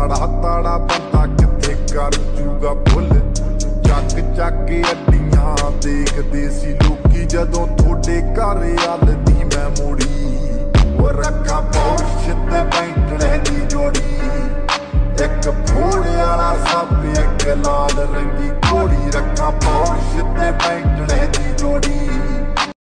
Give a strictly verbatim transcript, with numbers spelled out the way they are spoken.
ताड़ा ताड़ा बंदा किथे कर जूगा भुल। चक चक अड्डियां देखदे सी लोकी जदों थोड़े घर अल दी मैं मुड़ी। वो रखा पौर्श ते बैंटले दी जोड़ी, एक फूड़े वाला सप एक लाल रंगी घोड़ी। रखा पौर्श ते बैंटले दी जोड़ी,